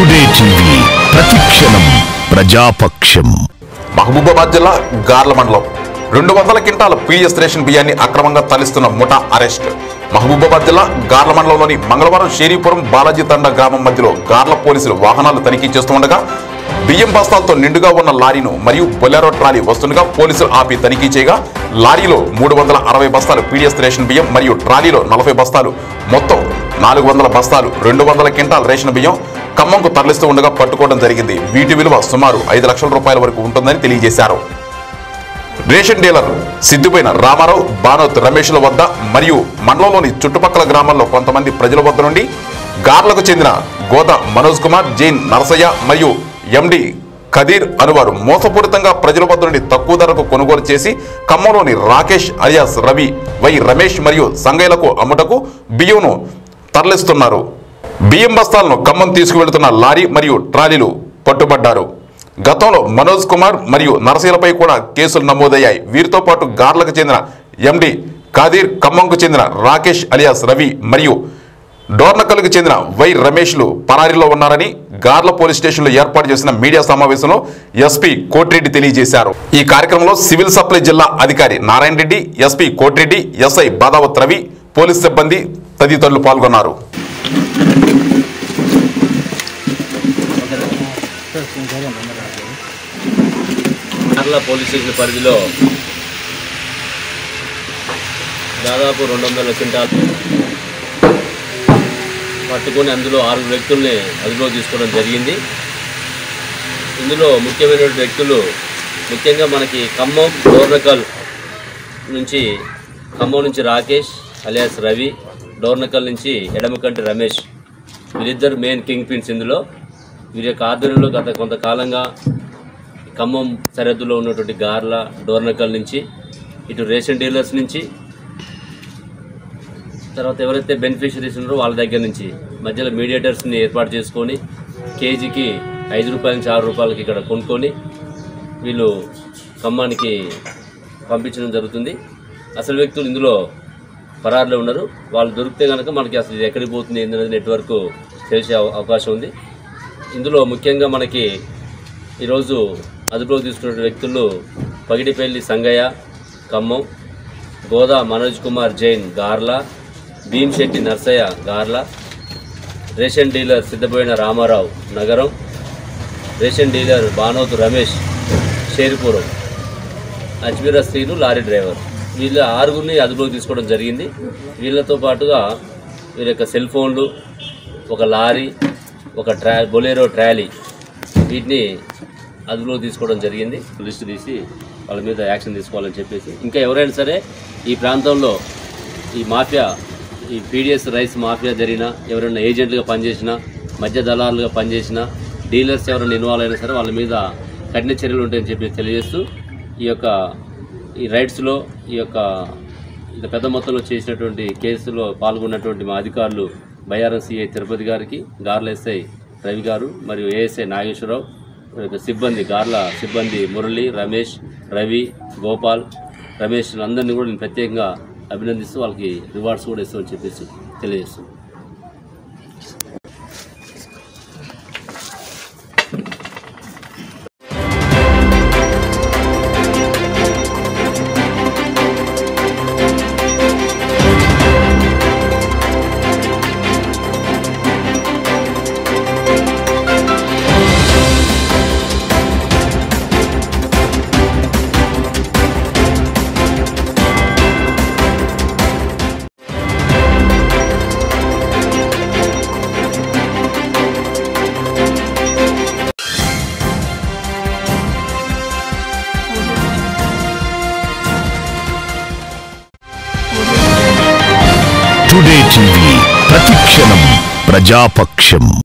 Today TV ప్రతిక్షణం ప్రజాపక్షం. మహబూబాబాద్ జిల్లా గార్ల మండలం 200 క్వింటాల పీఎస్ రేషన్ బియ్యాన్ని అక్రమంగా తరలిస్తున్న ముఠా అరెస్ట్. మహబూబాబాద్ జిల్లా గార్ల మండలంలోని మంగళవారం షేరీపురం బాలాజీ తండా గ్రామం మధ్యలో గార్ల పోలీసులు వాహనాలు తనిఖీ చేస్తుండగా బియ్యం బస్తాలతో నిండుగా ఉన్న లారీను మరియు బొలెరో ట్రాలీ వస్తుండగా పోలీసులు ఆపి తనిఖీ చేయగా లారీలో 360 బస్తాలు పీడిఎస్ రేషన్ బియ్యం మరియు ట్రాలీలో 40 బస్తాలు మొత్తం 400 బస్తాలు 200 క్వింటాల్ రేషన్ బియ్యం ఖమ్మంకు తరలిస్తూ ఉండగా పట్టుకోవడం జరిగింది. వీటి విలువ సుమారు 5 లక్షల రూపాయల వరకు ఉంటుందని తెలియజేశారు. రేషన్ డీలర్ సిద్దుపైన రామారావు, బానోత్ రమేష్ల వద్ద మరియు మండలంలోని చుట్టుపక్కల గ్రామాల్లో కొంతమంది ప్రజల వద్ద నుండి గార్లకు చెందిన గోద మనోజ్ కుమార్, జైన్ నరసయ్య మరియు ఎండి ఖదీర్ అనువారు మోసపూరితంగా ప్రజల వద్ద నుండి తక్కువ ధరకు కొనుగోలు చేసి ఖమ్మంలోని రాకేష్ అలియాస్ రవి, వై రమేష్ మరియు సంగయ్యలకు అమ్ముటకు బియ్యంను తరలిస్తున్నారు. బియ్యం బస్తాలను ఖమ్మం తీసుకువెళ్తున్న లారీ మరియు ట్రాలీలు పట్టుబడ్డారు. గతంలో మనోజ్ కుమార్ మరియు నరసయ్యలపై కూడా కేసులు నమోదయ్యాయి. వీరితో పాటు గార్లకు చెందిన ఎండి ఖదీర్, ఖమ్మంకు చెందిన రాకేష్ అలియాస్ రవి మరియు డోర్నకల్కు చెందిన వై రమేష్లు పరారీలో ఉన్నారని గార్ల పోలీస్ స్టేషన్లో ఏర్పాటు చేసిన మీడియా సమావేశంలో ఎస్పీ కోటిరెడ్డి తెలియజేశారు. ఈ కార్యక్రమంలో సివిల్ సప్లై జిల్లా అధికారి Narayana Reddy, SP Kotireddy, SI Badavath Ravi, police సిబ్బంది తదితరులు పాల్గొన్నారు. పోలీస్ స్టేషన్ పరిధిలో దాదాపు 200 క్వింటాలు పట్టుకొని అందులో 6 వ్యక్తుల్ని అదుపులో తీసుకోవడం జరిగింది. ఇందులో ముఖ్యమైన వ్యక్తులు ముఖ్యంగా మనకి ఖమ్మం డోర్నకల్ నుంచి రాకేష్ అలియాస్ రవి, డోర్నకల్ నుంచి ఎడమకంటి రమేష్, వీరిద్దరు మెయిన్ కింగ్ పిన్స్. ఇందులో వీరి యొక్క ఆధ్వర్యంలో గత కొంతకాలంగా ఖమ్మం సరిహద్దులో ఉన్నటువంటి గార్ల, డోర్నకల్ నుంచి ఇటు రేషన్ డీలర్స్ నుంచి తర్వాత ఎవరైతే బెనిఫిషరీస్ ఉన్నారో వాళ్ళ దగ్గర నుంచి మధ్యలో మీడియేటర్స్ని ఏర్పాటు చేసుకొని కేజీకి 5 రూపాయల నుంచి 6 రూపాయలకి ఇక్కడ కొనుక్కొని వీళ్ళు ఖమ్మానికి పంపించడం జరుగుతుంది. అసలు వ్యక్తులు ఇందులో పరారులో ఉన్నారు. వాళ్ళు దొరికితే కనుక మనకి అసలు ఇది ఎక్కడికి పోతుంది ఏంటనేది నెట్వర్క్ తెలిసే అవకాశం ఉంది. ఇందులో ముఖ్యంగా మనకి ఈరోజు అదుపులోకి తీసుకున్న వ్యక్తులు పగిడిపల్లి సంగయ్య ఖమ్మం, గోదా మనోజ్ కుమార్ జైన్ గార్ల, భీంశెట్టి నర్సయ్య గార్ల, రేషన్ డీలర్ సిద్ధపోయిన Ramarao Nagaram, ration dealer Banoth Ramesh Sheripuram, Ajmeera Srinu lorry driver, వీళ్ళ 6గురిని అదుపులోకి తీసుకోవడం జరిగింది. వీళ్ళతో పాటుగా వీళ్ళ యొక్క సెల్ ఫోన్లు, ఒక లారీ, ఒక బొలెరో ట్రాలీ, వీటిని అదుపులోకి తీసుకోవడం జరిగింది. లిస్ట్ తీసి వాళ్ళ మీద యాక్షన్ తీసుకోవాలని చెప్పేసి ఇంకా ఎవరైనా సరే ఈ ప్రాంతంలో ఈ మాఫియా, ఈ పీడిఎస్ రైస్ మాఫియా జరిగినా, ఎవరైనా ఏజెంట్లుగా పనిచేసినా, మధ్య దళారులుగా పనిచేసినా, డీలర్స్ ఎవరైనా ఇన్వాల్వ్ అయినా సరే వాళ్ళ మీద కఠిన చర్యలు ఉంటాయని చెప్పి తెలియజేస్తూ ఈ రైడ్స్లో ఇంత పెద్ద మొత్తంలో చేసినటువంటి కేసులో పాల్గొన్నటువంటి మా అధికారులు బయ్యారం సిఐ తిరుపతి గారికి, గార్ల ఎస్ఐ రవి గారు మరియు ఏఎస్ఐ నాగేశ్వరరావు, సిబ్బంది గార్ల సిబ్బంది మురళి, రమేష్, రవి, గోపాల్, రమేష్ అందరినీ కూడా నేను ప్రత్యేకంగా అభినందిస్తూ వాళ్ళకి రివార్డ్స్ కూడా ఇస్తామని చెప్పేసి తెలియజేస్తున్నాను. టుడే టీవీ ప్రతిక్షణం ప్రజాపక్షం.